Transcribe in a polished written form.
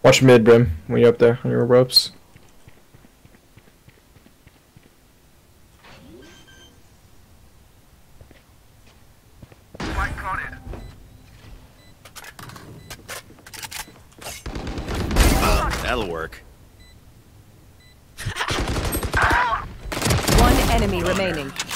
Watch mid, Brim, when you're up there on your ropes. That'll work. One enemy remaining.